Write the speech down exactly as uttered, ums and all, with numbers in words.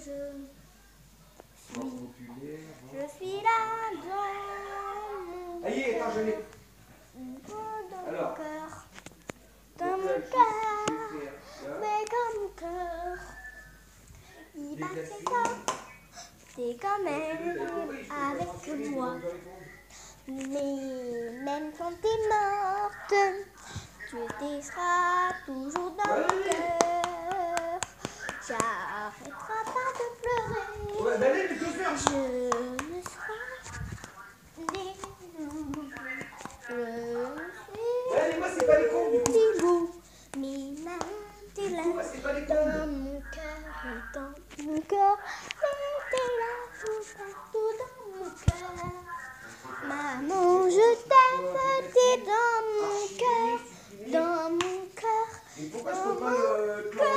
je suis, je suis là dans mon Allez, attends, je l'ai. dans Alors, mon cœur, dans donc, mon là, cœur, je vais faire ça. mais comme mon cœur, il va Déplacer. faire ça, c'est quand même avec moi. Mais même quand t'es morte, tu seras toujours dans mon cœur. J'arrêterai pas de pleurer. Ouais, bah allez, mais que faire? Je ne serai des Je Ouais, mais moi, c'est pas les cons, du coup. suis debout, mis ma t'es là Du coup, moi, c'est pas les cons. dans mon cœur, dans mon cœur, mais t'es là tout partout dans mon cœur. Maman, je t'aime, t'es dans mon cœur, dans mon cœur, Mais pourquoi je dans peux pas mon le... cœur.